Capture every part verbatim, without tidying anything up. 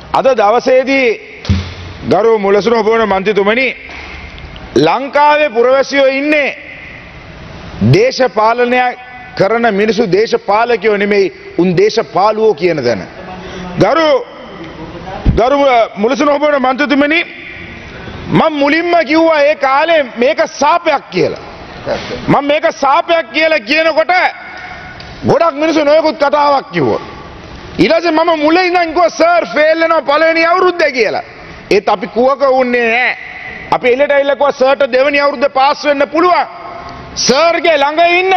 අද දවසේදී ගරු මුලසුන ඔබවන මන්ත්‍රීතුමනි ලංකාවේ පුරවැසියෝ ඉන්නේ දේශපාලනය කරන මිනිසු දේශපාලකයෝ නෙමෙයි උන් දේශපාලුවෝ කියන දන. ගරු ගරු මුලසුන ඔබවන මන්ත්‍රීතුමනි මම මුලින්ම කිව්වා ඒ කාලේ මේක සාපයක් කියලා. මම මේක සාපයක් කියලා කියනකොට ගොඩක් මිනිස්සු නොයෙකුත් කතාවක් කිව්වා. ඊට පස්සේ මම මුලින් ඉඳන් කිව්වා සර් ෆේල් වෙනවා පළවෙනි අවුරුද්දේ කියලා. ඒත් අපි කුවක උන්නේ නැහැ. අපි එළියට ඇවිල්ලා කිව්වා සර්ට දෙවෙනි අවුරුද්දේ පාස් වෙන්න පුළුවන්. සර්ගේ ළඟ ඉන්න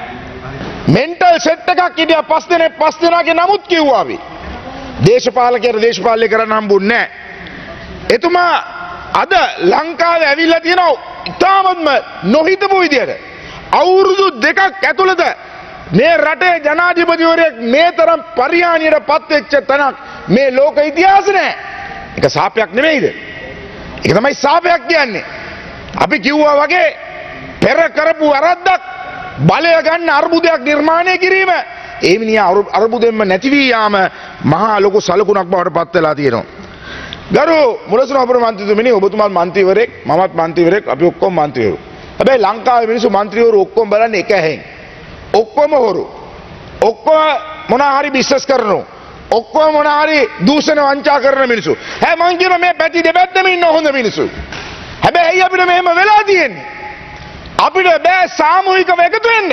මෙන්ටල් සෙට් එකක් හිටියා පස් දෙනෙක් පස් දෙනාගේ නමුත් කිව්වා අපි. දේශපාලකයර දේශපාලනය කරන්න හම්බුන්නේ නැහැ. එතුමා අද ලංකාවේ ඇවිල්ලා තියෙනවා ඉතාමත්ම නොහිතපු විදියට අවුරුදු දෙකක් ඇතුළත මේ රටේ ජනාධිපතිවරයෙක් මේ තරම් පරිහානියට පත් වෙච්ච තැනක් මේ ලෝක ඉතිහාසෙ නැහැ. ඒක සාපයක් නෙමෙයිද? ඒක තමයි සාපයක් කියන්නේ. අපි කිව්වා වගේ පෙර කරපු වැරද්දක් බලය ගන්න අර්බුදයක් නිර්මාණය කිරීම ඒ මිනිහා අර්බුදෙන්ම නැති වී යාම මහා ලොකු සලකුණක් බවට පත් වෙලා තියෙනවා. ගරු මුලසුන අපේ මන්ත්‍රීතුමනි ඔබතුමාත් මන්ත්‍රීවරයෙක් මමත් මන්ත්‍රීවරයෙක් අපි ඔක්කොම මන්ත්‍රීවරු. හැබැයි ලංකාවේ මිනිස්සු මන්ත්‍රීවරු ඔක්කොම බලන්නේ එක ඇහෙන්. ඔක්කොම හොරු. ඔක්කොම මොනවා හරි බිස්නස් කරනවා. ඔක්කොම මොනවා හරි දූෂණ වංචා කරන මිනිස්සු. හැ මං කියන මේ පැති දෙපැත්තම ඉන්න හොඳ මිනිස්සු. හැබැයි ඇයි අපිට මෙහෙම වෙලා තියෙන්නේ? අපිට බෑ සාමූහිකව එකතු වෙන්න.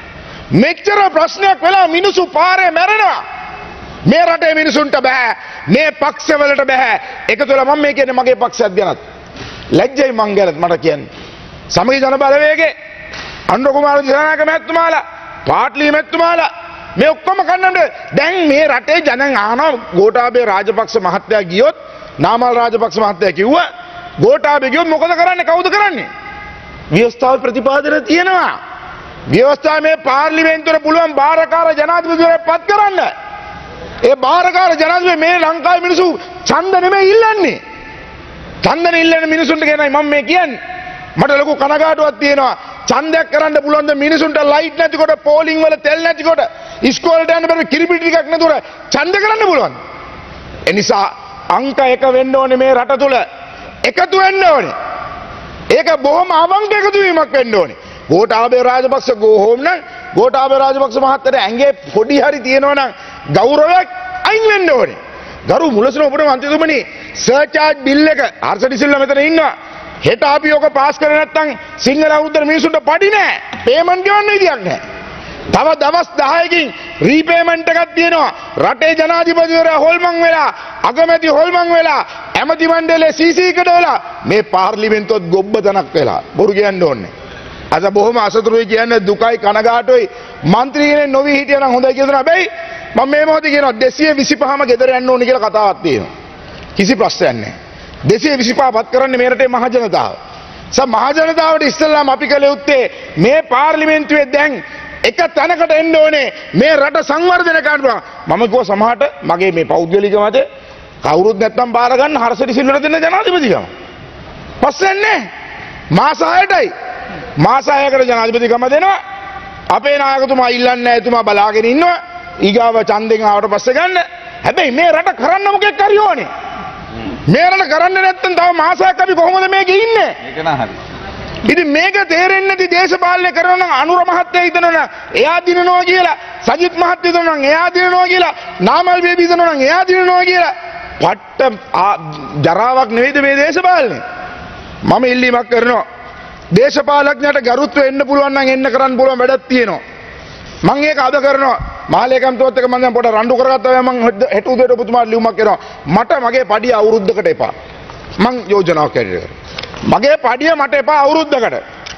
මෙච්චර ප්‍රශ්නයක් වෙලා මිනිස්සු පාරේ මැරෙනවා. මේ රටේ මිනිසුන්ට බෑ මේ පක්ෂවලට බෑ එකතු වෙලා මම මේ කියන්නේ මගේ පක්ෂයක් ගැනත් ලැජ්ජයි මං ගැනත් මට කියන්නේ සමගි ජන බලවේගේ අනුර කුමාර දිසානායක මහත්මයාලා පාට්ලි මහත්මයාලා මේ ඔක්කොම කන්නද දැන් මේ රටේ ජනන් අහනවා ගෝඨාභය රාජපක්ෂ මහත්තයා ගියොත් නාමල් රාජපක්ෂ මහත්තයා කිව්වා ගෝඨාභය ගියොත් මොකද කරන්නේ කවුද කරන්නේ ව්‍යවස්ථාව ප්‍රතිපාදන තියෙනවා ව්‍යවස්ථාව මේ පාර්ලිමේන්තුවට පුළුවන් බාරකාර ජනාධිපතිවරයෙක් පත් කරන්න ඒ බාරකාර ජනාධිපති මේ ලංකාවේ මිනිස්සු ඡන්ද නෙමෙයි ඉල්ලන්නේ. ඡන්දන ඉල්ලන මිනිසුන්ට කියනයි මම මේ කියන්නේ. මට ලොකු කනගාටුවක් තියෙනවා. ඡන්දයක් කරන්න පුළුවන් ද මිනිසුන්ට ලයිට් නැතිකොට පෝලිං වල තෙල් නැතිකොට ඉස්කෝලේට යන්න බැරි කිරිපිටි ටිකක් නැතුව ඡන්ද කරන්න පුළුවන්. ඒ නිසා අංක එක වෙන්න ඕනේ මේ රට තුල. එකතු වෙන්න ඕනේ. ඒක බොහොම අවංක එකතු වීමක් වෙන්න ඕනේ. ගෝඨාභය රාජපක්ෂ ගෝ හෝම් නම් ගෝඨාභය රාජපක්ෂ මහත්තයාට ඇඟේ පොඩි හරි තියෙනවා නම් ගෞරවයක් අයින් වෙන්න ඕනේ. ගරු මුලසුන ඔබට මන්ත්‍රීතුමනි සර්චාර්ජ් බිල් එක හර්ෂ ඩිසිල්ලා මෙතන ඉන්නවා. හෙට අපි ඔක පාස් කරේ නැත්නම් සිංහල අවුරුද්දේ මිනිසුන්ට පඩි නෑ. පේමන්ට් ගෙවන්න විදියක් නෑ. තව දවස් දහයකින් රීපේමන්ට් එකක් තියෙනවා. රටේ ජනාධිපතිවරයා හොල්මන් වෙලා, අගමැති හොල්මන් වෙලා, ඇමති මණ්ඩලයේ සීසී කඩවලා මේ පාර්ලිමේන්තුවත් ගොබ්බතනක් වෙලා. බොරු කියන්න ඕනේ. අද බොහොම අසතුටුයි කියන්නේ දුකයි කනගාටුයි මන්ත්‍රී කෙනෙක් නොවි හිටියා නම් හොඳයි කියලා හැබැයි මම මේ මොහොතේ කියනවා දෙසිය විසිපහම ගෙදර යන්න ඕනේ කියලා කතාවක් තියෙනවා. කිසි ප්‍රශ්නයක් නැහැ. දෙසිය විසිපහ පත් කරන්නේ මේ රටේ මහ ජනතාව. සම මහ ජනතාවට ඉස්සෙල්ලාම අපි කළ යුත්තේ මේ පාර්ලිමේන්තුවේ දැන් එක තැනකට එන්න ඕනේ මේ රට සංවර්ධනය කරනවා. මම කිව්වා සමහරට මගේ මේ පෞද්ගලික මතය කවුරුත් නැත්තම් බාර ගන්න හර්ෂ ඩිසිල්වට දෙන්න ජනාධිපතිකම. පස්සේ නැහැ. මාස හයටයි මාස හයකට ජනාධිපතිකම දෙනවා. අපේ නායකතුමා ඉල්ලන්නේ නැහැ එතුමා බලාගෙන ඉන්නවා. ඊගාව ඡන්දෙන් ආවට පස්සේ ගන්න. හැබැයි මේ රට කරන්න මොකෙක් හරි ඕනේ. මේ රට කරන්න නැත්නම් තව මාසයක් අපි කොහොමද මේකේ ඉන්නේ? ඒක නා හරි. ඉතින් මේක තේරෙන්නේ නැති දේශපාලනය කරනවා නම් අනුර මහත්තයා හිතනවා එයා දිනනවා කියලා, සජිත් මහත්තයා හිතනවා නම් එයා දිනනවා කියලා, නාමල් බේබි හිතනවා නම් එයා දිනනවා කියලා. පට්ට ජරාවක් නෙවෙයිද මේ දේශපාලනය? මම ඉල්ලීමක් කරනවා. දේශපාලඥයට ගරුත්ව එන්න පුළුවන් නම් එන්න කරන්න පුළුවන් වැඩක් තියෙනවා. මම ඒක අද කරනවා. මාලේකම්තුවත් එක මම දැන් පොඩ රණ්ඩු කරගත්තා මම හෙට උදේට ඔබතුමාට ලියුමක් කරනවා. මට මගේ පඩිය අවුරුද්දකට එපා. මං යෝජනාවක් කරනවා. මගේ පඩිය මට එපා අවුරුද්දකට.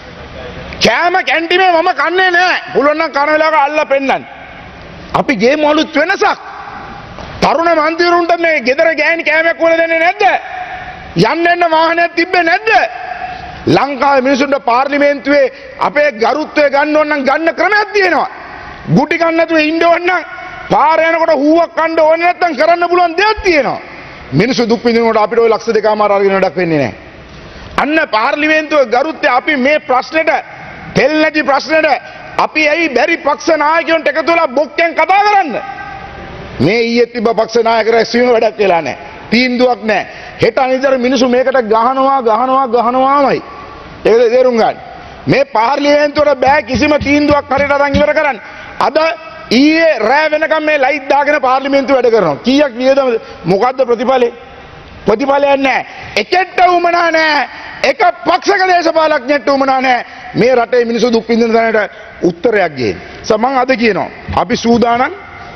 කෑම කැන්ටිමේ මම කන්නේ නැහැ. පුළුවන් නම් කන වෙලාවක අල්ලලා පෙන්නන්න. අපි ගේමු අලුත් වෙනසක්. තරුණ මන්ත්‍රීවරුන්ට මේ ගෙදර ගෑණි කෑමක් වල දෙන්නේ නැද්ද? යන්න එන්න වාහනයක් තිබ්බේ නැද්ද? ලංකාවේ මිනිසුන්ට පාර්ලිමේන්තුවේ අපේ ගරුත්වය ගන්න ඕන නම් ගන්න ක්‍රමයක් තියෙනවා. ගුටි ගන්න නැතුව ඉන්න ඕන නම් පාර යනකොට හුවක් කන්න ඕනේ නැත්නම් කරන්න පුළුවන් දෙයක් තියෙනවා. මිනිස්සු දුක් විඳිනකොට අපිට ওই ලක්ෂ දෙකමාර අරගෙන වැඩක් වෙන්නේ නැහැ. අන්න පාර්ලිමේන්තුවේ ගරුත්වය අපි මේ ප්‍රශ්නෙට තෙල් නැති ප්‍රශ්නෙට අපි ඇයි බැරි පක්ෂ නායකයන්ට එකතු වෙලා බොක්කෙන් කතා කරන්න? මේ ඊයේ තිබ්බ පක්ෂ නායක රැස්වීම වැඩක් වෙලා නැහැ. තීන්දුවක් නැහැ. හෙට අනිතර මිනිස්සු මේකට ගහනවා ගහනවා ගහනවාමයි. ඒක තේරුම් ගන්න. මේ පාර්ලිමේන්තුවට බෑ කිසිම තීන්දුවක් හරියට අරන් ඉවර කරන්න. අද ඊයේ රෑ වෙනකම් මේ ලයිට් දාගෙන පාර්ලිමේන්තුව වැඩ කරනවා. කීයක් වියදමද? මොකද්ද ප්‍රතිඵලේ? ප්‍රතිඵලයක් නැහැ. එකට උමනා නැහැ. එක පක්ෂක දේශපාලඥයෙක්ට උමනා නැහැ. මේ රටේ මිනිස්සු දුක් විඳින තැනට උත්තරයක් ගේන්න. මම අද කියනවා අපි සූදානම්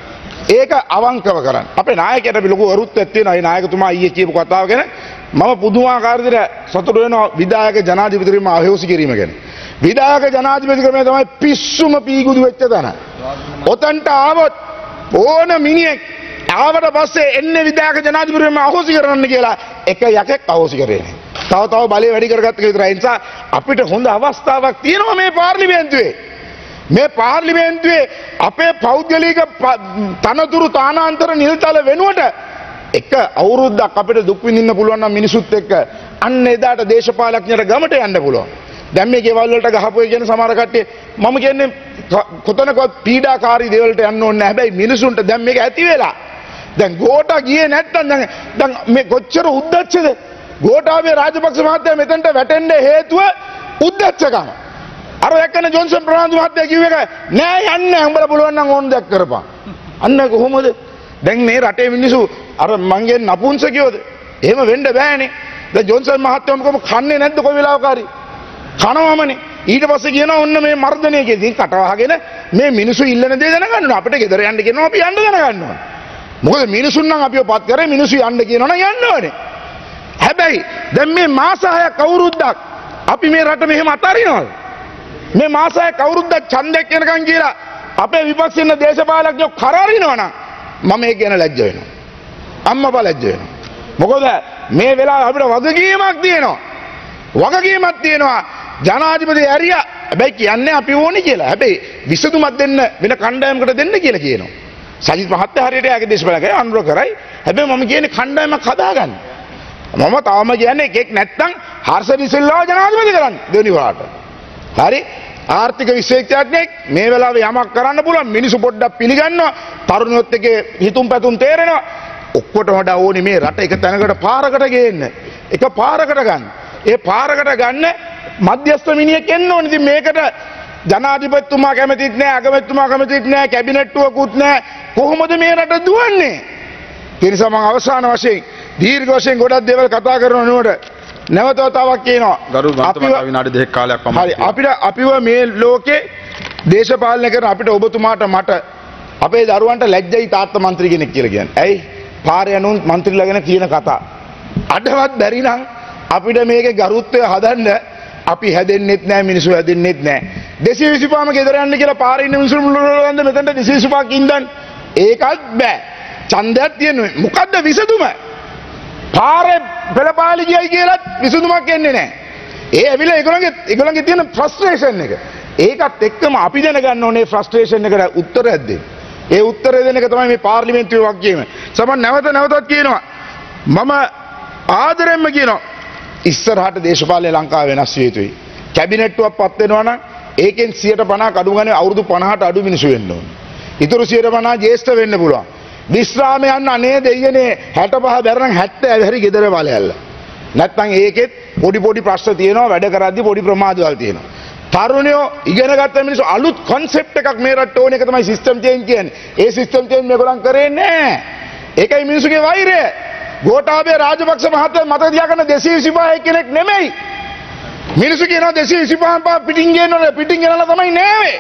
ඒක අවංකව කරන්න. අපේ නායකයට අපි ලොකු වරුත්තක් තියෙනවා. ඒ නායකතුමා ඊයේ කියපු කතාව ගැන මම පුදුමාකාර විදිහට සතුටු වෙනවා විධායක ජනාධිපතිතුමා අහෝසි කිරීම ගැන. විධායක ජනාධිපතිකමේ තමයි පිස්සුම පීගුදු වෙච්ච තැන. ඔතන්ට ආවොත් ඕන මිනිහෙක් ආවට පස්සේ එන්නේ විධායක ජනාධිපතිතුමා අහෝසි කරන්න කියලා එක යකෙක් අහෝසි කරේ නැහැ. තව තව බලය වැඩි කරගත්ත එක විතරයි. ඒ නිසා අපිට හොඳ අවස්ථාවක් තියෙනවා මේ පාර්ලිමේන්තුවේ. මේ පාර්ලිමේන්තුවේ අපේ පෞද්ගලික තනතුරු තානාන්තර නිල්තල වෙනුවට එක අවුරුද්දක් අපිට දුක් විඳින්න පුළුවන් නම් මිනිසුත් එක්ක අන්න එදාට දේශපාලඥයට ගමට යන්න පුළුවන්. දැන් මේ ගෙවල් වලට ගහපුවේ කියන සමහර කට්ටිය මම කියන්නේ කොතනකවත් පීඩාකාරී දේවල්ට යන්න ඕනේ නැහැ. හැබැයි මිනිසුන්ට දැන් මේක ඇති වෙලා. දැන් ගෝඨා ගියේ නැත්තම් දැන් දැන් මේ කොච්චර උද්දච්චද? ගෝඨාභය රාජපක්ෂ මහත්තයා මෙතනට වැටෙන්න හේතුව උද්දච්චකම. අර එක්කන ජොන්සන් ප්‍රනාන්දු මහත්තයා කිව්ව එක නෑ යන්නේ උඹලා පුළුවන් නම් ඕන දෙයක් කරපන්. අන්න කොහොමද? දැන් මේ රටේ මිනිස්සු අර මංගේ නපුංසකියෝද? එහෙම වෙන්න බෑනේ. දැන් ජොන්සන් මහත්තයා මොකම කන්නේ නැද්ද කොයි වෙලාවක හරි? කනවමනේ. ඊට පස්සේ කියනවා ඔන්න මේ මර්ධනය කියලා. ඉතින් කට වහගෙන මේ මිනිස්සු ඉල්ලන දේ දැනගන්න ඕන. අපිට ගෙදර යන්න කියනවා අපි යන්න දැනගන්න ඕන. මොකද මිනිසුන් නම් අපිව පත් කරේ මිනිස්සු යන්න කියනවනම් යන්න ඕනේ. හැබැයි දැන් මේ මාස හයක් අවුරුද්දක් අපි මේ රට මෙහෙම අතාරිනවද? මේ මාස හයක් අවුරුද්දක් ඡන්දයක් වෙනකන් කියලා අපේ විපක්ෂින දේශපාලඥයෝ කරාරිනවනම් මම ඒක ගැන ලැජ්ජ වෙනවා. අම්මපා ලැජ්ජ වෙනවා. මොකද මේ වෙලාවේ අපිට වගකීමක් තියෙනවා. වගකීමක් තියෙනවා. ජනාධිපති ඇරියා හැබැයි කියන්නේ අපි ඕනේ කියලා. හැබැයි විසඳුමක් දෙන්න වෙන කණ්ඩායමකට දෙන්න කියලා කියනවා. සජිත් මහත්තයා හරියට යාගේ දේශපාලකය අනුර කරයි. හැබැයි මම කියන්නේ කණ්ඩායමක් හදාගන්න. මම තාම කියන්නේ එකෙක් නැත්තම් හර්ෂ ඩිසිල්වා ජනාධිපති කරන්න දෙවෙනි වරට. හරි? ආර්ථික විශේෂඥයෙක් මේ වෙලාවේ යමක් කරන්න පුළුවන් මිනිස්සු පොඩ්ඩක් පිළිගන්නවා. තරුණයොත් එක්ක හිතුම් පැතුම් තේරෙනවා. ඔක්කොටම වඩා ඕනේ මේ රට එක තැනකට පාරකට ගේන්න. එක පාරකට ගන්න. ඒ පාරකට ගන්න මධ්‍යස්ථ මිනිහෙක් එන්න ඕනේ. ඉතින් මේකට ජනාධිපතිතුමා කැමතිත් නෑ, අගමැතිතුමා කැමතිත් නෑ, කැබිනට්ටුවකුත් නෑ. කොහොමද මේ රට දුවන්නේ? ඒ නිසා මම අවසාන වශයෙන් දීර්ඝ වශයෙන් ගොඩක් දේවල් කතා කරන වෙනුවට නැවත වතාවක් කියනවා. ගරු මන්ත්‍රී විනාඩි දෙකක් කාලයක් පමණ. හරි අපිට අපිව මේ ලෝකේ දේශපාලනය කරන අපිට ඔබතුමාට මට අපේ දරුවන්ට ලැජ්ජයි තාත්තා മന്ത്രി කෙනෙක් කියලා කියන්නේ. ඇයි? පාරේ යනුන් മന്ത്രിලා ගැන කියන කතා. අඩවත් බැරි නම් අපිට මේකේ ගරුත්වය හදන්න අපි හැදෙන්නෙත් නැහැ මිනිස්සු හැදෙන්නෙත් නැහැ. දෙසිය විසිපහම ගෙදර යන්න කියලා පාරේ ඉන්න මිනිස්සු මුළුල්ලන්ද මෙතනට දෙසිය විසිපහක් ඉඳන් ඒකත් බෑ. ඡන්දයක් තියෙනවා. මොකද්ද විසඳුම? පාරේ පෙළපාලි ගියයි කියලත් විසඳුමක් එන්නේ නැහැ. ඒ ඇවිල්ලා ඒගොල්ලන්ගේ ඒගොල්ලන්ගේ තියෙන ෆ්‍රස්ට්‍රේෂන් එක. ඒකත් එක්කම අපි දැනගන්න ඕනේ ෆ්‍රස්ට්‍රේෂන් එකට උත්තරයක් දෙන්න. ඒ උත්තරය දෙන එක තමයි මේ පාර්ලිමේන්තුවේ වගකීම. සමන් නැවත නැවතත් කියනවා මම ආදරෙන්ම කියනවා ඉස්සරහට දේශපාලනය ලංකාව වෙනස් විය යුතුයි. කැබිනට්ටුවක් පත් වෙනවා නම් ඒකෙන් සියයට පනහක් අඩු ගානේ අවුරුදු පනහට අඩු මිනිස්සු වෙන්න ඕනේ. ඊටු සියයට පනහ ජ්‍යෙෂ්ඨ වෙන්න පුළුවන්. විශ්‍රාම යන්න අනේ දෙයියනේ හැට පහ බැරනම් හැත්තෑ හරි ගෙදර බලයල්ල. නැත්නම් ඒකෙත් පොඩි පොඩි ප්‍රශ්න තියෙනවා වැඩ කරද්දී පොඩි ප්‍රමාදවල් තියෙනවා. තරුණයෝ ඉගෙන ගත්ත මිනිස්සු අලුත් concept එකක් මේ රටට ඕන එක තමයි system change කියන්නේ. ඒ system change මේගොල්ලන් කරේ නැහැ. ඒකයි මිනිස්සුගේ වෛරය. ගෝඨාභය රාජපක්ෂ මහත්තයා මතක තියාගන්න දෙසිය විසිපහ කෙනෙක් නෙමෙයි. මිනිස්සු කියනවා දෙසිය විසිපහ පිටින් ගේනවා පිටින් ගෙනලා තමයි නෑවේ.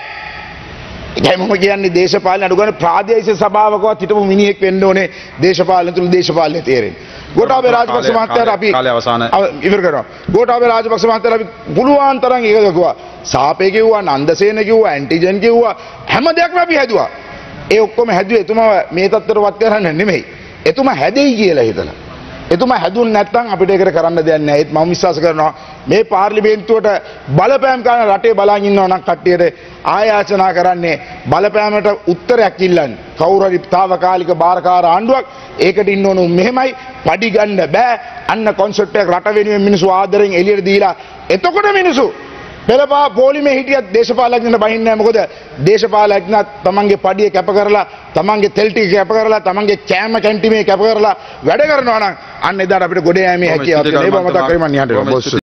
ඒකයි මම කියන්නේ දේශපාලන අඩු ගන්න ප්‍රාදේශීය සභාවකවත් හිටපු මිනිහෙක් වෙන්න ඕනේ දේශපාලන තුල දේශපාලනය තේරෙන්නේ. ගෝඨාභය රාජපක්ෂ මහත්තයාට අපි ඉවර කරනවා. ගෝඨාභය රාජපක්ෂ මහත්තයාට අපි පුළුවන් තරම් ඒක කිව්වා. සාපේ කිව්වා, නන්දසේන කිව්වා, ඇන්ටිජන් කිව්වා හැම දෙයක්ම අපි හැදුවා. ඒ ඔක්කොම හැදුවේ එතුමා මේ තත්ත්වයටපත් කරන්න නෙමෙයි. එතුමා හැදෙයි කියලා හිතලා. එතුමා හැදුන් නැත්නම් අපිට ඒකට කරන්න දෙයක් නැහැ. ඒත් මම විශ්වාස කරනවා මේ පාර්ලිමේන්තුවට බලපෑම් කරන රටේ බලන් ඉන්නවා නම් කට්ටියට ආයාචනා කරන්නේ බලපෑමට උත්තරයක් ඉල්ලන්නේ. කවුරු හරි తాවකාලික බාරකාර ආණ්ඩුවක් ඒකට ඉන්න ඕන මෙහෙමයි පඩි ගන්න බෑ. අන්න කොන්සෙප්ට් එක රට වෙනුවෙන් මිනිස්සු ආදරෙන් එළියට දීලා එතකොට මිනිස්සු පෙළපා පොලිමේ හිටියත් දේශපාලඥයන්ට බහින්නේ නැහැ. මොකද දේශපාලඥයා තමන්ගේ පඩිය කැප කරලා, තමන්ගේ තෙල් ටික කැප කරලා, තමන්ගේ කෑම කැන්ටිමේ කැප කරලා වැඩ කරනවා නම් අන්න එදාට අපිට ගොඩ යෑමේ හැකියාවක් තියෙනවා. ඒක මතක් කරගන්න යන්න.